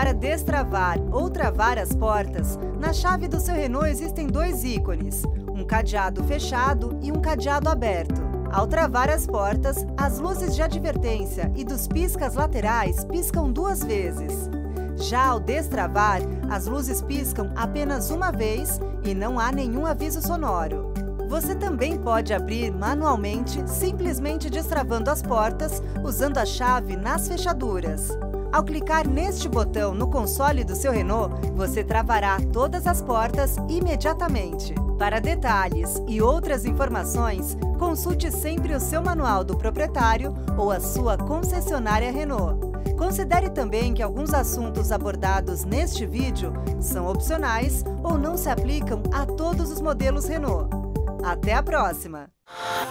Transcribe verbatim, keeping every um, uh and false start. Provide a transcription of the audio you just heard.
Para destravar ou travar as portas, na chave do seu Renault existem dois ícones, um cadeado fechado e um cadeado aberto. Ao travar as portas, as luzes de advertência e dos piscas laterais piscam duas vezes. Já ao destravar, as luzes piscam apenas uma vez e não há nenhum aviso sonoro. Você também pode abrir manualmente, simplesmente destravando as portas, usando a chave nas fechaduras. Ao clicar neste botão no console do seu Renault, você travará todas as portas imediatamente. Para detalhes e outras informações, consulte sempre o seu manual do proprietário ou a sua concessionária Renault. Considere também que alguns assuntos abordados neste vídeo são opcionais ou não se aplicam a todos os modelos Renault. Até a próxima!